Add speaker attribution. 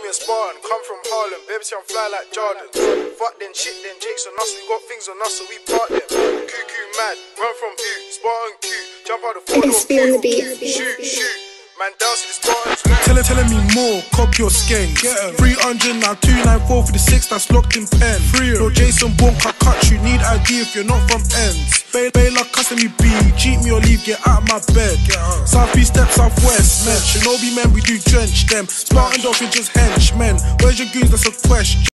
Speaker 1: me a Spartan, come from Harlem, baby say I'm fly like Jordan. Fuck then shit, then Jake's on us, we got things on us, so we part them. Cuckoo mad, run from view, Spartan Q, jump out the four-door, shoot, shoot. Man down to the Spartans.
Speaker 2: Telling me more, cop your skank. 300 now, 294 for the 6 that's locked in pen. No Jason Bourne, cut you need ID if you're not from ends. Bail up, cussing me B, cheat me or leave, get out of my bed. Southeast step, southwest, men. Shinobi men, we do drench them. Spartan dolphin just henchmen. Where's your goons, that's a question.